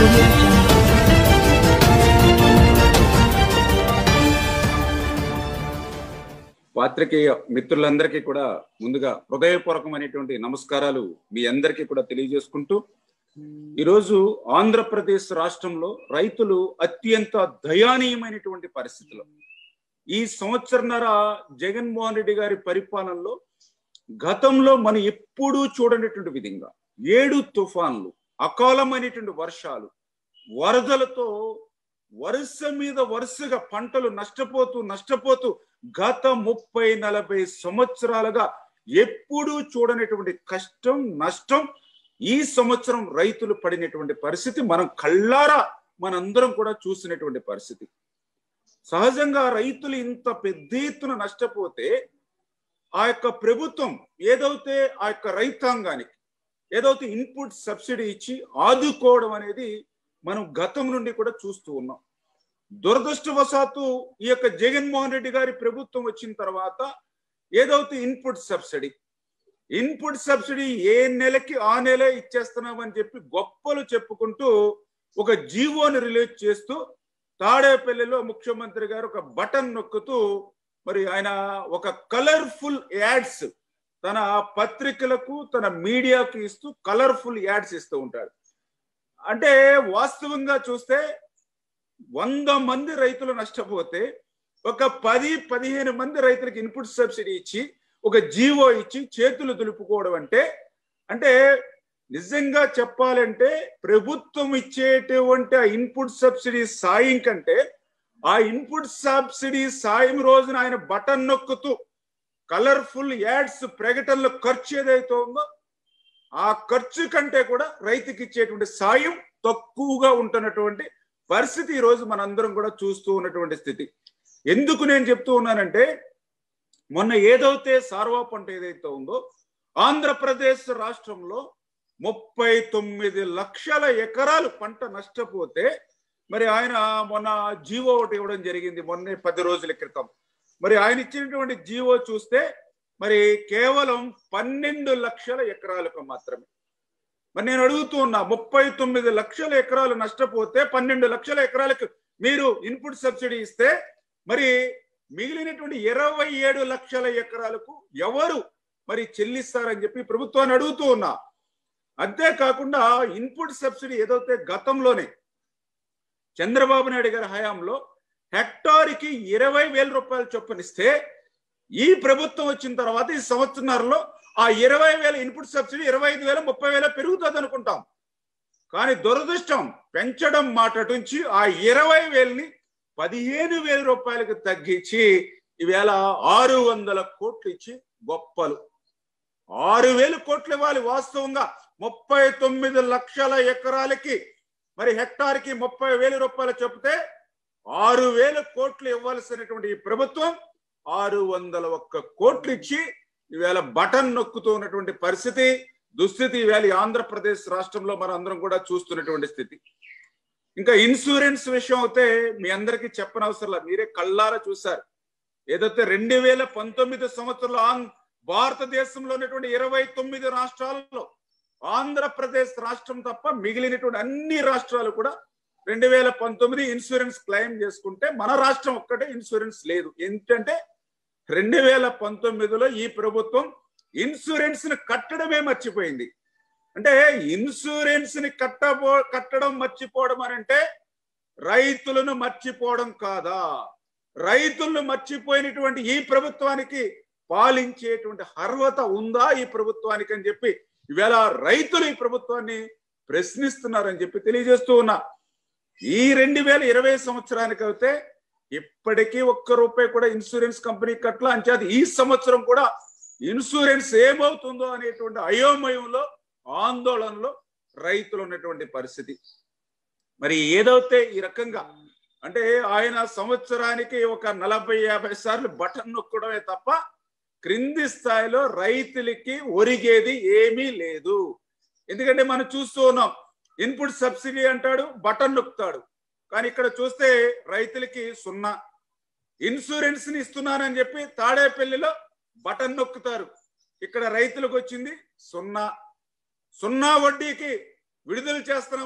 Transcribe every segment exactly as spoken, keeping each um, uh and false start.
audio jungle. పాత్రికేయ మిత్రులందరికీ కూడా ముందుగా హృదయపూర్వకమైనటువంటి నమస్కారాలు మీ అందరికీ కూడా తెలియజేసుకుంటూ ఈరోజు ఆంధ్రప్రదేశ్ రాష్ట్రంలో రైతులు అత్యంత దయానీయమైనటువంటి పరిస్థితులు. ఈ సంవత్సరన్నర జగన్మోహన్ రెడ్డి గారి పరిపాలనలో గతంలో మనం ఎప్పుడూ చూడనటువంటి విధంగా ఏడు తుఫాన్లు, అకాలమైనటువంటి వర్షాలు, వరదలతో వరుస మీద వరుసగా పంటలు నష్టపోతూ నష్టపోతూ గత ముప్పై నలభై సంవత్సరాలుగా ఎప్పుడూ చూడనటువంటి కష్టం, నష్టం ఈ సంవత్సరం రైతులు పడినటువంటి పరిస్థితి మనం కళ్ళారా మనందరం కూడా చూసినటువంటి పరిస్థితి. సహజంగా రైతులు ఇంత పెద్ద ఎత్తున నష్టపోతే ఆ యొక్క ప్రభుత్వం ఏదైతే ఆ యొక్క రైతాంగానికి ఏదైతే ఇన్పుట్ సబ్సిడీ ఇచ్చి ఆదుకోవడం అనేది మనం గతం నుండి కూడా చూస్తూ ఉన్నాం. దురదృష్టవశాత్తు ఈ యొక్క జగన్మోహన్ రెడ్డి గారి ప్రభుత్వం వచ్చిన తర్వాత ఏదైతే ఇన్పుట్ సబ్సిడీ ఇన్పుట్ సబ్సిడీ ఏ నెలకి ఆ నెలే ఇచ్చేస్తున్నామని చెప్పి గొప్పలు చెప్పుకుంటూ ఒక జీవోని రిలీజ్ చేస్తూ తాడేపల్లిలో ముఖ్యమంత్రి గారు ఒక బటన్ నొక్కుతూ మరి ఆయన ఒక కలర్ఫుల్ యాడ్స్ తన పత్రికలకు తన మీడియాకు ఇస్తూ కలర్ఫుల్ యాడ్స్ ఇస్తూ ఉంటాడు. అంటే వాస్తవంగా చూస్తే వంద మంది రైతులు నష్టపోతే ఒక పది పదిహేను మంది రైతులకు ఇన్పుట్ సబ్సిడీ ఇచ్చి ఒక జీవో ఇచ్చి చేతులు దులుపుకోవడం అంటే అంటే నిజంగా చెప్పాలంటే ప్రభుత్వం ఇచ్చేటువంటి ఆ ఇన్పుట్ సబ్సిడీ సాయం కంటే ఆ ఇన్పుట్ సబ్సిడీ సాయం రోజున ఆయన బటన్ నొక్కుతూ కలర్ఫుల్ యాడ్స్ ప్రకటనలో ఖర్చు ఏదైతే ఉందో ఆ ఖర్చు కంటే కూడా రైతుకి ఇచ్చేటువంటి సాయం తక్కువగా ఉంటున్నటువంటి పరిస్థితి ఈ రోజు మనందరం కూడా చూస్తూ ఉన్నటువంటి స్థితి. ఎందుకు నేను చెప్తూ ఉన్నానంటే మొన్న ఏదైతే సార్వా పంట ఏదైతే ఉందో ఆంధ్రప్రదేశ్ రాష్ట్రంలో ముప్పై తొమ్మిది లక్షల ఎకరాలు పంట నష్టపోతే మరి ఆయన మొన్న జీవో ఒకటి ఇవ్వడం జరిగింది మొన్న పది రోజుల క్రితం. మరి ఆయన ఇచ్చినటువంటి జీవో చూస్తే మరి కేవలం పన్నెండు లక్షల ఎకరాలకు మాత్రమే. మరి నేను అడుగుతూ ఉన్నా, ముప్పై తొమ్మిది లక్షల ఎకరాలు నష్టపోతే పన్నెండు లక్షల ఎకరాలకు మీరు ఇన్పుట్ సబ్సిడీ ఇస్తే మరి మిగిలినటువంటి ఇరవై ఏడు లక్షల ఎకరాలకు ఎవరు మరి చెల్లిస్తారని చెప్పి ప్రభుత్వాన్ని అడుగుతూ ఉన్నా. అంతేకాకుండా ఇన్పుట్ సబ్సిడీ ఏదైతే గతంలోనే చంద్రబాబు నాయుడు గారి హయాంలో హెక్టార్కి ఇరవై వేల రూపాయలు చొప్పునిస్తే ఈ ప్రభుత్వం వచ్చిన తర్వాత ఈ సంవత్సరంలో ఆ ఇరవై వేల ఇన్పుట్ సబ్సిడీ ఇరవై ఐదు వేల ముప్పై వేల పెరుగుతుంది అనుకుంటాం. కానీ దురదృష్టం పెంచడం మాటటుంచి ఆ ఇరవై వేలని పదిహేను వేల రూపాయలకు తగ్గించి ఈవేళ ఆరు వందల కోట్లు ఇచ్చి గొప్పలు ఆరు వేల కోట్లు ఇవ్వాలి. వాస్తవంగా ముప్పై తొమ్మిది లక్షల ఎకరాలకి మరి హెక్టార్కి ముప్పై వేల రూపాయలు చెప్తే ఆరు వేల కోట్లు ఇవ్వాల్సినటువంటి ఈ ప్రభుత్వం ఆరు వందల ఒక్క కోట్లు ఇచ్చి ఈవేళ బటన్ నొక్కుతూ ఉన్నటువంటి పరిస్థితి, దుస్థితి ఈవేళ ఆంధ్రప్రదేశ్ రాష్ట్రంలో మనం అందరం కూడా చూస్తున్నటువంటి స్థితి. ఇంకా ఇన్సూరెన్స్ విషయం అయితే మీ అందరికీ చెప్పనవసరంలా, మీరే కళ్ళారా చూశారు. ఏదైతే రెండు వేల పంతొమ్మిది సంవత్సరంలో భారతదేశంలో ఉన్నటువంటి ఇరవై తొమ్మిది రాష్ట్రాలలో ఆంధ్రప్రదేశ్ రాష్ట్రం తప్ప మిగిలినటువంటి అన్ని రాష్ట్రాలు కూడా రెండు వేల పంతొమ్మిది ఇన్సూరెన్స్ క్లెయిమ్ చేసుకుంటే మన రాష్ట్రం ఒక్కటే ఇన్సూరెన్స్ లేదు. ఏంటంటే రెండు వేల పంతొమ్మిదిలో ఈ ప్రభుత్వం ఇన్సూరెన్స్ ని కట్టడమే మర్చిపోయింది. అంటే ఇన్సూరెన్స్ ని కట్టబో కట్టడం మర్చిపోవడం అని అంటే రైతులను మర్చిపోవడం కాదా? రైతులను మర్చిపోయినటువంటి ఈ ప్రభుత్వానికి పాలించేటువంటి అర్హత ఉందా ఈ ప్రభుత్వానికి అని చెప్పి ఈవేళ రైతులు ఈ ప్రభుత్వాన్ని ప్రశ్నిస్తున్నారని చెప్పి తెలియజేస్తూ ఉన్నా. ఈ రెండు వేల ఇరవై సంవత్సరానికి అయితే ఇప్పటికీ ఒక్క రూపాయి కూడా ఇన్సూరెన్స్ కంపెనీ కట్ల అంచేది ఈ సంవత్సరం కూడా ఇన్సూరెన్స్ ఏమవుతుందో అనేటువంటి అయోమయంలో ఆందోళనలో రైతులు ఉన్నటువంటి పరిస్థితి. మరి ఏదైతే ఈ రకంగా అంటే ఆయన సంవత్సరానికి ఒక నలభై యాభై సార్లు బటన్ నొక్కడమే తప్ప క్రింది స్థాయిలో రైతులకి ఒరిగేది ఏమీ లేదు. ఎందుకంటే మనం చూస్తూ ఉన్నాం, ఇన్పుట్ సబ్సిడీ అంటాడు, బటన్ నొక్కుతాడు. కానీ ఇక్కడ చూస్తే రైతులకి సున్నా. ఇన్సూరెన్స్ ని ఇస్తున్నానని చెప్పి తాడేపల్లిలో బటన్ నొక్కుతారు, ఇక్కడ రైతులకు వచ్చింది సున్నా. సున్నా వడ్డీకి విడుదల చేస్తున్నామని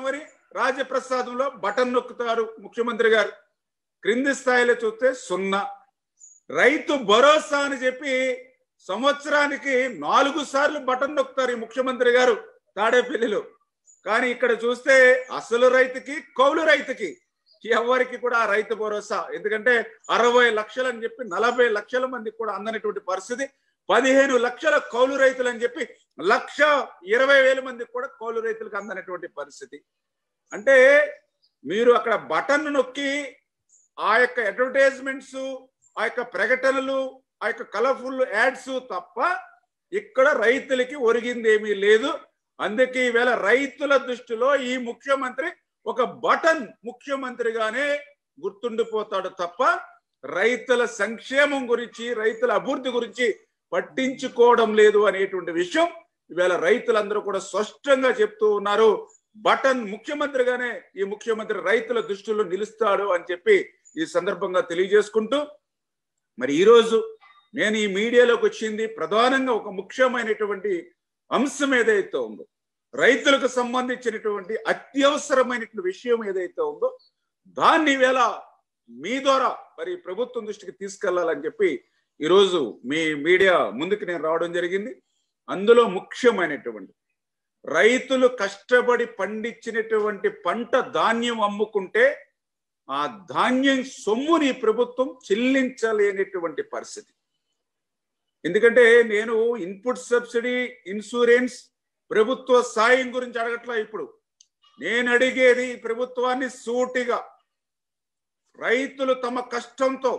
రాజప్రసాదంలో బటన్ నొక్కుతారు ముఖ్యమంత్రి గారు. క్రింది స్థాయిలో చూస్తే సున్నా. రైతు భరోసా అని చెప్పి సంవత్సరానికి నాలుగు సార్లు బటన్ నొక్కుతారు ఈ ముఖ్యమంత్రి గారు తాడేపల్లిలో. కానీ ఇక్కడ చూస్తే అసలు రైతుకి కౌలు రైతుకి ఎవరికి కూడా రైతు భరోసా, ఎందుకంటే అరవై లక్షలు అని చెప్పి నలభై లక్షల మందికి కూడా అందనటువంటి పరిస్థితి. పదిహేను లక్షల కౌలు రైతులు అని చెప్పి లక్ష ఇరవై వేల మందికి కూడా కౌలు రైతులకు అందనటువంటి పరిస్థితి. అంటే మీరు అక్కడ బటన్ నొక్కి ఆ యొక్క అడ్వర్టైజ్మెంట్స్, ఆ యొక్క ప్రకటనలు, ఆ యొక్క కలర్ఫుల్ యాడ్స్ తప్ప ఇక్కడ రైతులకి ఒరిగింది ఏమీ లేదు. అందుకే ఈవేళ రైతుల దృష్టిలో ఈ ముఖ్యమంత్రి ఒక బటన్ ముఖ్యమంత్రిగానే గుర్తుండిపోతాడు తప్ప రైతుల సంక్షేమం గురించి, రైతుల అభివృద్ధి గురించి పట్టించుకోవడం లేదు అనేటువంటి విషయం ఈవేళ రైతులందరూ కూడా స్పష్టంగా చెప్తూ ఉన్నారు. బటన్ ముఖ్యమంత్రిగానే ఈ ముఖ్యమంత్రి రైతుల దృష్టిలో నిలుస్తాడు అని చెప్పి ఈ సందర్భంగా తెలియజేసుకుంటూ, మరి ఈరోజు నేను ఈ మీడియాలోకి వచ్చింది ప్రధానంగా ఒక ముఖ్యమైనటువంటి అంశం ఏదైతే ఉందో, రైతులకు సంబంధించినటువంటి అత్యవసరమైనటువంటి విషయం ఏదైతే ఉందో దాన్ని వేళ మీ ద్వారా మరి ప్రభుత్వం దృష్టికి తీసుకెళ్లాలని చెప్పి ఈరోజు మీ మీడియా ముందుకు నేను రావడం జరిగింది. అందులో ముఖ్యమైనటువంటి రైతులు కష్టపడి పండించినటువంటి పంట ధాన్యం అమ్ముకుంటే ఆ ధాన్యం సొమ్ముని ప్రభుత్వం చెల్లించలేనటువంటి పరిస్థితి. ఎందుకంటే నేను ఇన్పుట్ సబ్సిడీ, ఇన్సూరెన్స్, ప్రభుత్వ సాయం గురించి అడగట్లా. ఇప్పుడు నేను అడిగేది ప్రభుత్వాన్ని సూటిగా, రైతులు తమ కష్టంతో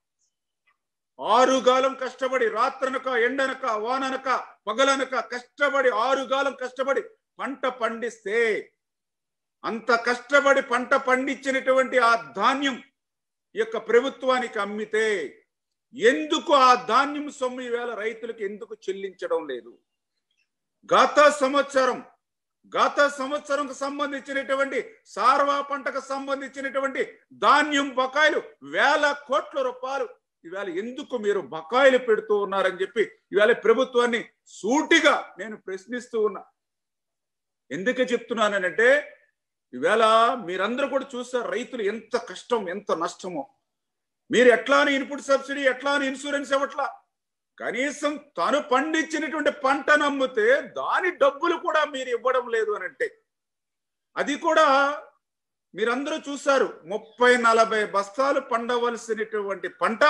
ఆరుగాలం కష్టపడి, రాత్రనక ఎండనక వాననక పగలనక కష్టపడి ఆరుగాలం కష్టపడి పంట పండిస్తే, అంత కష్టపడి పంట పండించినటువంటి ఆ ధాన్యం ఈ యొక్క ప్రభుత్వానికి అమ్మితే ఎందుకు ఆ ధాన్యం సొమ్ము ఈవేళ రైతులకు ఎందుకు చెల్లించడం లేదు? గత సంవత్సరం గత సంవత్సరంకు సంబంధించినటువంటి సార్వా పంటకు సంబంధించినటువంటి ధాన్యం బకాయిలు వేల కోట్ల రూపాయలు ఈవేళ ఎందుకు మీరు బకాయిలు పెడుతూ ఉన్నారని చెప్పి ఈవేళ ప్రభుత్వాన్ని సూటిగా నేను ప్రశ్నిస్తూ ఉన్నా. ఎందుకు చెప్తున్నానంటే ఈవేళ మీరందరూ కూడా చూస్తారు రైతులు ఎంత కష్టం, ఎంత నష్టమో. మీరు ఎట్లా అని ఇన్పుట్ సబ్సిడీ, ఎట్లా అని ఇన్సూరెన్స్ ఇవ్వట్లా. కనీసం తను పండించినటువంటి పంటను అమ్మితే దాని డబ్బులు కూడా మీరు ఇవ్వడం లేదు అని అంటే, అది కూడా మీరందరూ చూశారు. ముప్పై నలభై బస్తాలు పండవలసినటువంటి పంట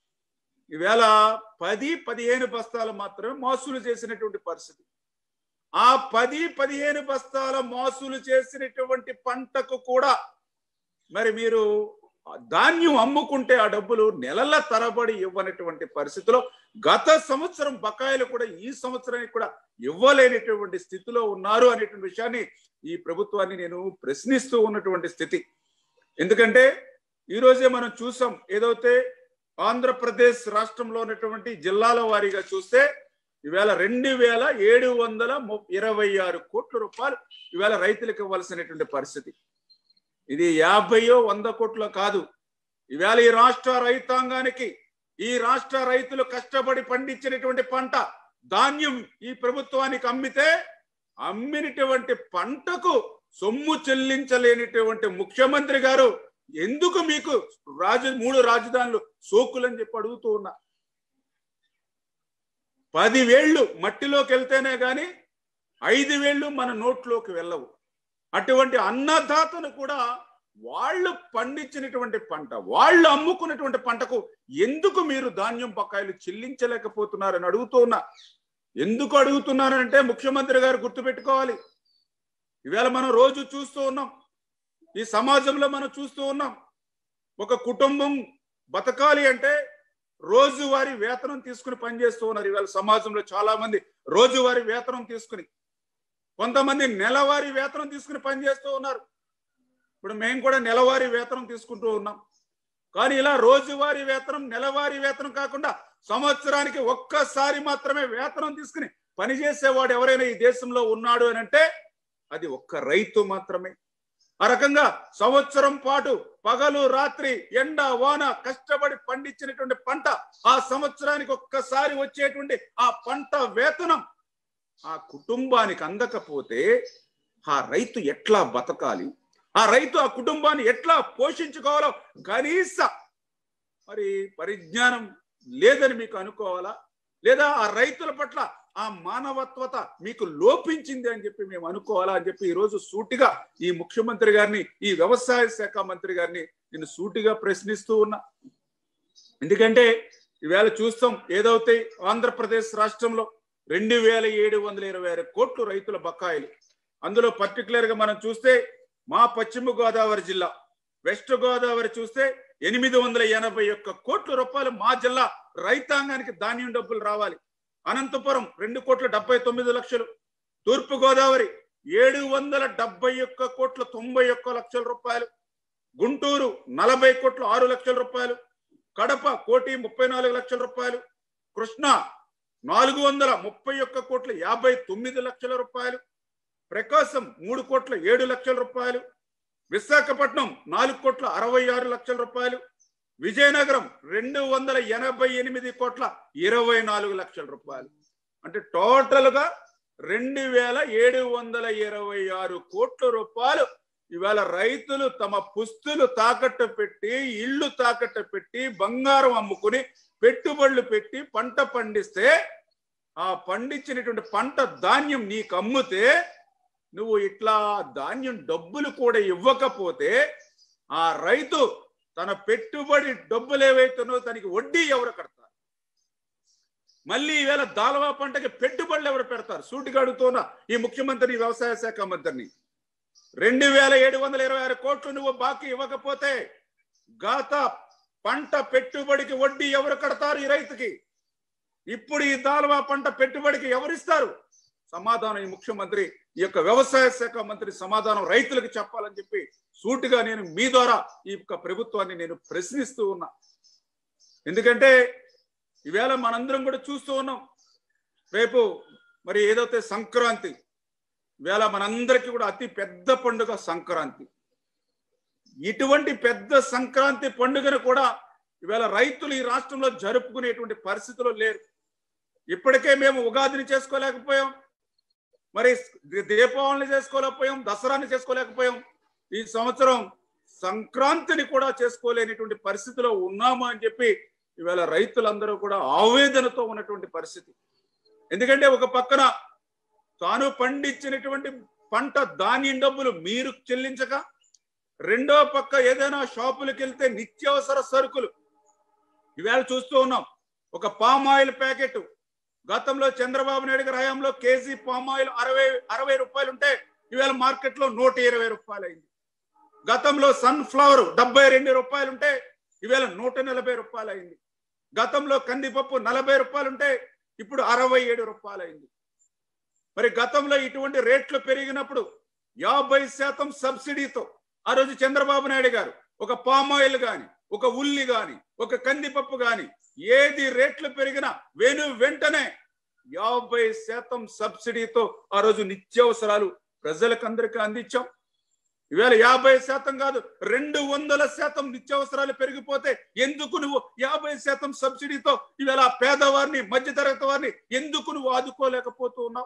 ఈవేళ పది పదిహేను బస్తాలు మాత్రమే మోసులు చేసినటువంటి పరిస్థితి. ఆ పది పదిహేను బస్తాల మోసులు చేసినటువంటి పంటకు కూడా మరి మీరు ధాన్యం అమ్ముకుంటే ఆ డబ్బులు నెలల తరబడి ఇవ్వనటువంటి పరిస్థితిలో, గత సంవత్సరం బకాయిలు కూడా ఈ సంవత్సరానికి కూడా ఇవ్వలేనటువంటి స్థితిలో ఉన్నారు అనేటువంటి విషయాన్ని ఈ ప్రభుత్వాన్ని నేను ప్రశ్నిస్తూ ఉన్నటువంటి స్థితి. ఎందుకంటే ఈరోజే మనం చూసాం, ఏదైతే ఆంధ్రప్రదేశ్ రాష్ట్రంలో ఉన్నటువంటి జిల్లాల వారీగా చూస్తే ఈవేళ రెండు వేల ఏడు వందల ఇరవై ఆరు కోట్ల రూపాయలు ఈవేళ రైతులకు ఇవ్వాల్సినటువంటి పరిస్థితి. ఇది యాభైయో వంద కోట్ల కాదు. ఈవేళ ఈ రాష్ట్ర రైతాంగానికి, ఈ రాష్ట్ర రైతులు కష్టపడి పండించినటువంటి పంట ధాన్యం ఈ ప్రభుత్వానికి అమ్మితే, అమ్మినటువంటి పంటకు సొమ్ము చెల్లించలేనిటువంటి ముఖ్యమంత్రి గారు ఎందుకు మీకు రాజ మూడు రాజధానులు సోకులని చెప్పి అడుగుతూ ఉన్నా. పదివేళ్లు మట్టిలోకి వెళ్తేనే గాని ఐదు వేళ్లు మన నోట్లోకి వెళ్ళవు. అటువంటి అన్నదాతను కూడా వాళ్ళు పండించినటువంటి పంట, వాళ్ళు అమ్ముకున్నటువంటి పంటకు ఎందుకు మీరు ధాన్యం బకాయిలు చెల్లించలేకపోతున్నారని అడుగుతూ ఉన్నా. ఎందుకు అడుగుతున్నారంటే ముఖ్యమంత్రి గారు గుర్తుపెట్టుకోవాలి, ఈవేళ మనం రోజు చూస్తూ ఉన్నాం, ఈ సమాజంలో మనం చూస్తూ ఉన్నాం, ఒక కుటుంబం బతకాలి అంటే రోజువారీ వేతనం తీసుకుని పనిచేస్తూ ఉన్నారు. ఈవేళ సమాజంలో చాలా మంది రోజువారీ వేతనం తీసుకుని, కొంతమంది నెలవారీ వేతనం తీసుకుని పనిచేస్తూ ఉన్నారు. ఇప్పుడు మేము కూడా నెలవారీ వేతనం తీసుకుంటూ ఉన్నాం. కానీ ఇలా రోజువారీ వేతనం, నెలవారీ వేతనం కాకుండా సంవత్సరానికి ఒక్కసారి మాత్రమే వేతనం తీసుకుని పనిచేసేవాడు ఎవరైనా ఈ దేశంలో ఉన్నాడు అని అంటే అది ఒక్క రైతు మాత్రమే. ఆ రకంగా సంవత్సరం పాటు పగలు రాత్రి ఎండ వాన కష్టపడి పండించినటువంటి పంట ఆ సంవత్సరానికి ఒక్కసారి వచ్చేటువంటి ఆ పంట వేతనం ఆ కుటుంబానికి అందకపోతే ఆ రైతు ఎట్లా బతకాలి? ఆ రైతు ఆ కుటుంబాన్ని ఎట్లా పోషించుకోవాలో కనీస మరి పరిజ్ఞానం లేదని మీకు అనుకోవాలా? లేదా ఆ రైతుల పట్ల ఆ మానవత్వత మీకు లోపించింది అని చెప్పి మేము అనుకోవాలా అని చెప్పి ఈరోజు సూటిగా ఈ ముఖ్యమంత్రి గారిని, ఈ వ్యవసాయ శాఖ మంత్రి గారిని నేను సూటిగా ప్రశ్నిస్తూ ఉన్నా. ఎందుకంటే ఈవేళ చూస్తాం ఏదైతే ఆంధ్రప్రదేశ్ రాష్ట్రంలో రెండు వేల ఏడు వందల ఇరవై ఆరు కోట్లు రైతుల బకాయిలు. అందులో పర్టికులర్ గా మనం చూస్తే మా పశ్చిమ గోదావరి జిల్లా, వెస్ట్ గోదావరి చూస్తే ఎనిమిది వందల ఎనభై ఒక్క కోట్ల రూపాయలు మా జిల్లా రైతాంగానికి ధాన్యం డబ్బులు రావాలి. అనంతపురం రెండు కోట్ల డెబ్బై తొమ్మిది లక్షలు, తూర్పు గోదావరి ఏడు వందల డెబ్బై ఒక్క కోట్ల తొంభై ఒక్క లక్షల రూపాయలు, గుంటూరు నలభై కోట్ల ఆరు లక్షల రూపాయలు, కడప కోటి ముప్పై నాలుగు లక్షల రూపాయలు, కృష్ణా నాలుగు వందల ముప్పై ఒక్క కోట్ల యాభై తొమ్మిది లక్షల రూపాయలు, ప్రకాశం మూడు కోట్ల ఏడు లక్షల రూపాయలు, విశాఖపట్నం నాలుగు కోట్ల అరవై ఆరు లక్షల రూపాయలు, విజయనగరం రెండు వందల ఎనభై ఎనిమిది కోట్ల ఇరవై నాలుగు లక్షల రూపాయలు. అంటే టోటల్ గా రెండు వేల ఏడు వందల ఇరవై ఆరు కోట్ల రూపాయలు ఇవాళ రైతులు తమ పుస్తులు తాకట్టు పెట్టి, ఇళ్ళు తాకట్టు పెట్టి, బంగారం అమ్ముకుని పెట్టుబడులు పెట్టి పంట పండిస్తే ఆ పండించినటువంటి పంట ధాన్యం నీకు అమ్మితే నువ్వు ఇట్లా ధాన్యం డబ్బులు కూడా ఇవ్వకపోతే ఆ రైతు తన పెట్టుబడి డబ్బులు ఏవైతున్నాయో తనకి వడ్డీ ఎవరు కడతారు? మళ్ళీ ఈవేళ దాల్వా పంటకి పెట్టుబడులు ఎవరు పెడతారు? సూటిగా అడుగుతున్నా ఈ ముఖ్యమంత్రి, వ్యవసాయ శాఖ మంత్రిని. రెండు వేల ఏడు వందల ఇరవై ఆరు కోట్లు నువ్వు బాకీ ఇవ్వకపోతే గత పంట పెట్టుబడికి వడ్డీ ఎవరు కడతారు ఈ రైతుకి? ఇప్పుడు ఈ దాల్వా పంట పెట్టుబడికి ఎవరిస్తారు? సమాధానం ఈ ముఖ్యమంత్రి, ఈ యొక్క వ్యవసాయ శాఖ మంత్రి సమాధానం రైతులకు చెప్పాలని చెప్పి సూటిగా నేను మీ ద్వారా ఈ యొక్క ప్రభుత్వాన్ని నేను ప్రశ్నిస్తూ ఉన్నా. ఎందుకంటే ఈవేళ మనందరం కూడా చూస్తూ ఉన్నాం, రేపు మరి ఏదైతే సంక్రాంతి, ఈవేళ మనందరికీ కూడా అతి పెద్ద పండుగ సంక్రాంతి. ఇటువంటి పెద్ద సంక్రాంతి పండుగను కూడా ఈవేళ రైతులు ఈ రాష్ట్రంలో జరుపుకునేటువంటి పరిస్థితులు లేరు. ఇప్పటికే మేము ఉగాదిని చేసుకోలేకపోయాం, మరి దీపావళిని చేసుకోలేకపోయాం, దసరాని చేసుకోలేకపోయాం. ఈ సంవత్సరం సంక్రాంతిని కూడా చేసుకోలేనిటువంటి పరిస్థితిలో ఉన్నాము అని చెప్పి ఈవేళ రైతులందరూ కూడా ఆవేదనతో ఉన్నటువంటి పరిస్థితి. ఎందుకంటే ఒక పక్కన తాను పండించినటువంటి పంట ధాన్యం డబ్బులు మీరు చెల్లించక, రెండో పక్క ఏదైనా షాపులకు వెళ్తే నిత్యావసర సరుకులు ఈవేళ చూస్తూ ఉన్నాం. ఒక పామ్ ఆయిల్ ప్యాకెట్ గతంలో చంద్రబాబు నాయుడు గారి హయాంలో కేజీ పామ్ ఆయిల్ అరవై అరవై రూపాయలు ఉంటే ఈవేళ మార్కెట్ లో నూట ఇరవై రూపాయలు అయింది. గతంలో సన్ ఫ్లవర్ డెబ్బై రెండు రూపాయలు ఉంటే ఈవేళ నూట నలభై రూపాయలు అయింది. గతంలో కందిపప్పు నలభై రూపాయలు ఉంటే ఇప్పుడు అరవై ఏడు రూపాయలు అయింది. మరి గతంలో ఇటువంటి రేట్లు పెరిగినప్పుడు యాభై శాతం సబ్సిడీతో ఆ రోజు చంద్రబాబు నాయుడు గారు ఒక పామ్ ఆయిల్ గాని, ఒక ఉల్లి గాని, ఒక కందిపప్పు గాని ఏది రేట్లు పెరిగినా వెను వెంటనే యాభై శాతం సబ్సిడీతో ఆ రోజు నిత్యావసరాలు ప్రజలకందరికీ అందించాం. ఈవేళ యాభై శాతం కాదు, రెండు వందల శాతం నిత్యావసరాలు పెరిగిపోతే ఎందుకు నువ్వు యాభై శాతం సబ్సిడీతో ఈవేళ పేదవారిని, మధ్యతరగతి వారిని ఎందుకు నువ్వు ఆదుకోలేకపోతూ ఉన్నావు?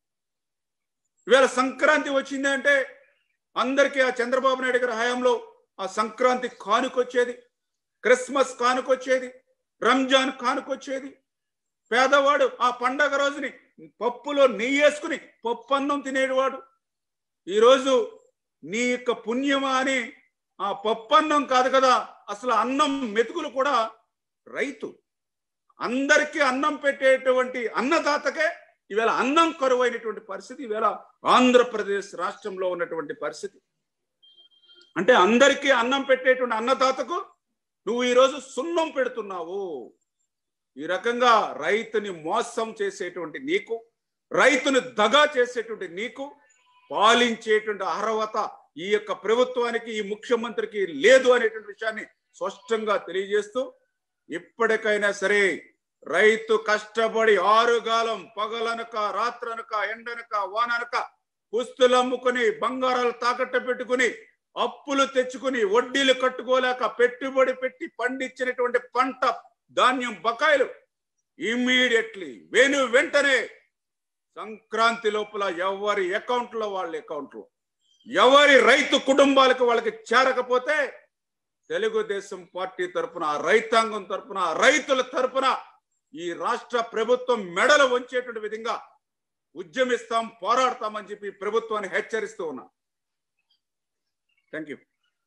ఈవేళ సంక్రాంతి వచ్చింది అంటే అందరికీ ఆ చంద్రబాబు నాయుడు గారి హయాంలో ఆ సంక్రాంతి కానుకొచ్చేది, క్రిస్మస్ కానుకొచ్చేది, రంజాన్ కానుకొచ్చేది. పేదవాడు ఆ పండగ రోజుని పప్పులో నెయ్యి వేసుకుని పప్పు అన్నం తినేవాడు. ఈరోజు నీ యొక్క పుణ్యమా అని ఆ పప్పు అన్నం కాదు కదా, అసలు అన్నం మెతుకులు కూడా రైతు అందరికీ అన్నం పెట్టేటువంటి అన్నదాతకే ఈవేళ అన్నం కరువైనటువంటి పరిస్థితి ఈవేళ ఆంధ్రప్రదేశ్ రాష్ట్రంలో ఉన్నటువంటి పరిస్థితి. అంటే అందరికీ అన్నం పెట్టేటువంటి అన్నదాతకు నువ్వు ఈరోజు సున్నం పెడుతున్నావు. ఈ రకంగా రైతుని మోసం చేసేటువంటి నీకు, రైతుని దగా చేసేటువంటి నీకు పాలించేటువంటి అర్హత ఈ యొక్క ప్రభుత్వానికి, ఈ ముఖ్యమంత్రికి లేదు అనేటువంటి విషయాన్ని స్పష్టంగా తెలియజేస్తూ, ఇప్పటికైనా సరే రైతు కష్టపడి ఆరుగాలం పగలనక, రాత్రనక, ఎండనక, వాననక పుస్తులు అమ్ముకుని, బంగారాలు తాకట్టు పెట్టుకుని, అప్పులు తెచ్చుకుని, వడ్డీలు కట్టుకోలేక పెట్టుబడి పెట్టి పండించినటువంటి పంట ధాన్యం బకాయిలు ఇమ్మీడియట్లీ వెను వెంటనే సంక్రాంతి లోపల ఎవరి అకౌంట్లో వాళ్ళ అకౌంట్లో ఎవరి రైతు కుటుంబాలకు వాళ్ళకి చేరకపోతే తెలుగుదేశం పార్టీ తరఫున, రైతాంగం తరఫున, రైతుల తరఫున ఈ రాష్ట్ర ప్రభుత్వం మెడలు వంచేటువంటి విధంగా ఉద్యమిస్తాం, పోరాడతామని చెప్పి ప్రభుత్వాన్ని హెచ్చరిస్తూ ఉన్నా. Thank you.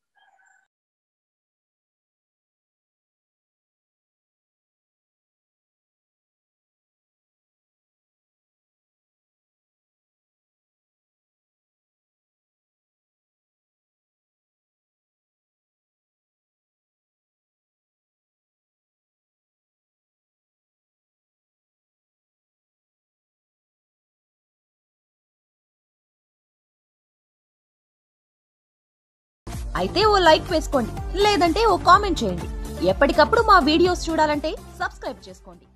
అయితే ఓ లైక్ వేసుకోండి, లేదంటే ఓ కామెంట్ చేయండి. ఎప్పటికప్పుడు మా వీడియోస్ చూడాలంటే సబ్స్క్రైబ్ చేసుకోండి.